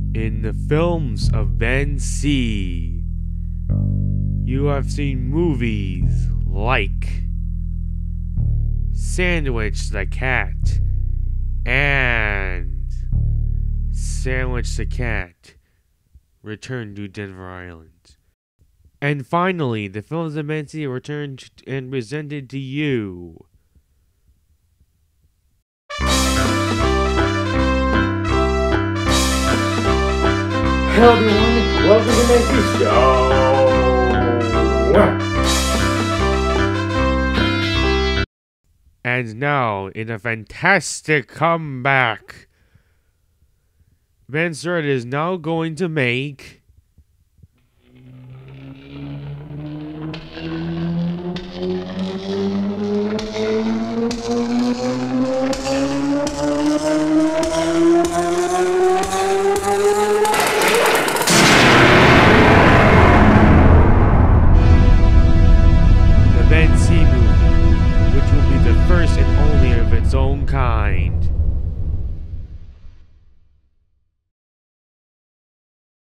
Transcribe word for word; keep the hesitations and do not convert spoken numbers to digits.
In the films of Ben C, you have seen movies like Sandwich the Cat and Sandwich the Cat Return to Denver Island. And finally, the films of Ben C are returned and presented to you. Hello everyone, welcome to Ben C Show. And now, in a fantastic comeback, Ben Stewart is now going to make the Ben C movie, which will be the first and only of its own kind.